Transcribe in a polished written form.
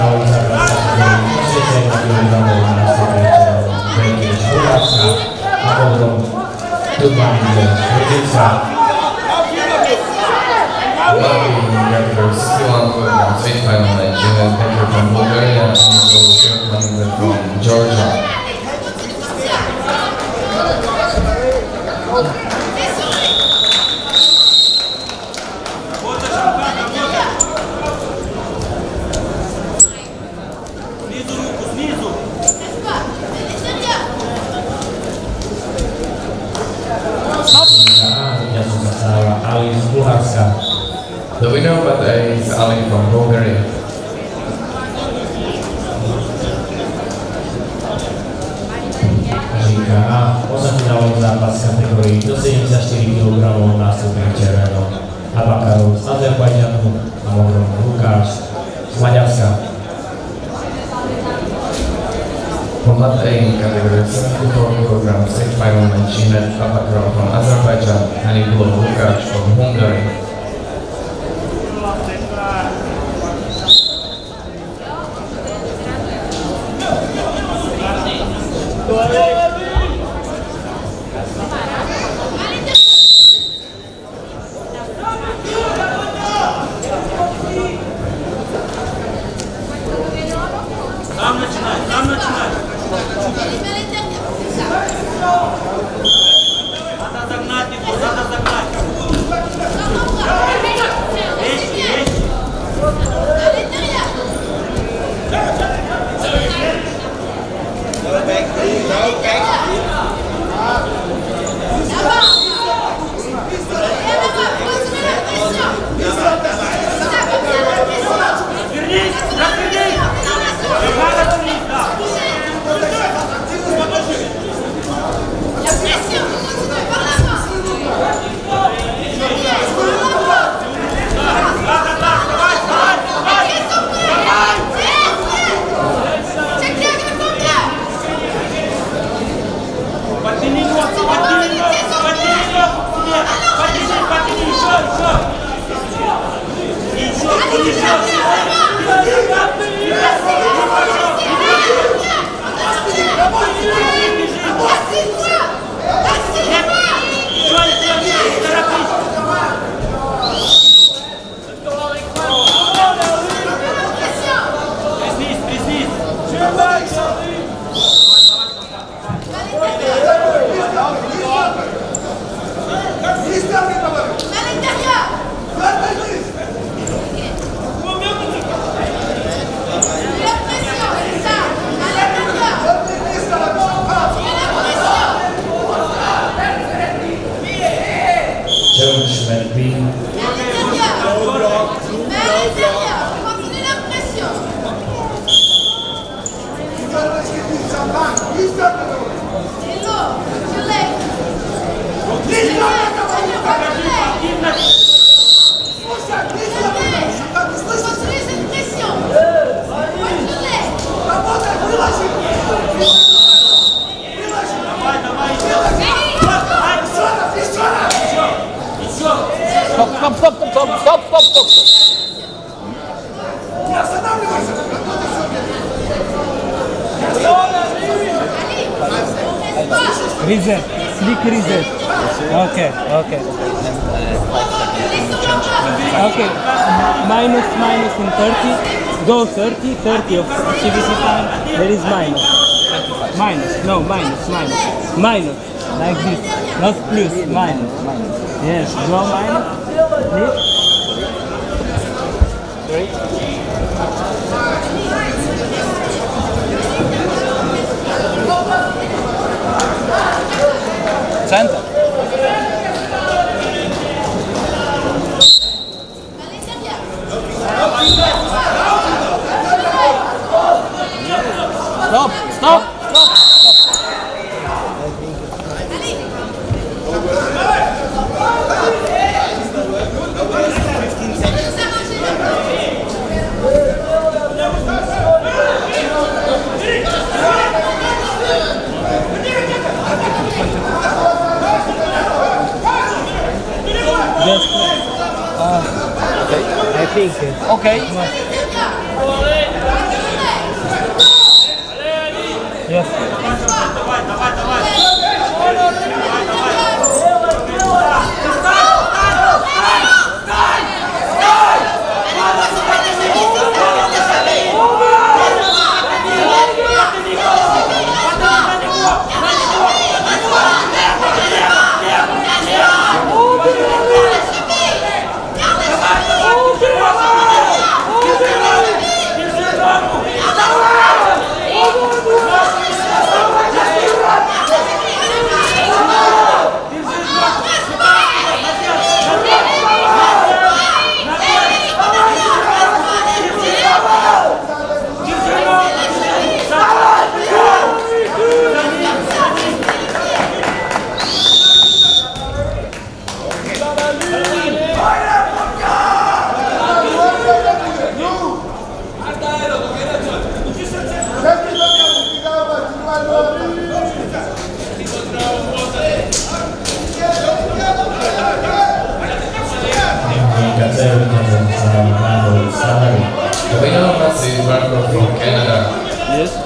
zaczynała zagrać posiedzenie programu na sobie będzie Żurawska, a potem Tumandzie Świecica. Records still on program, state final match. Paper from Bulgaria and Nico from Georgia. The winner of that is Ali from Bulgaria. Žinka osafinalowy zápas kategorii do 74 kg na stupni červeno. Abakarov z Azerbajdžanu a Mogrom Lukáš z Maďarska. From that A category 74 kg state final match, he met Abakarov from Azerbaijan and Igor Lukáš from Hungary. Stop. Reset. Click reset. Okay. Okay. Minus in 30. Go 30 of CVC time. There is minus. Minus. Like this. Not plus. Minus. Yes. Go minus. Please. Great. Center. Stop. Just, okay. I think. Okay. Yes. The winner of that is Marco from Canada. Yes.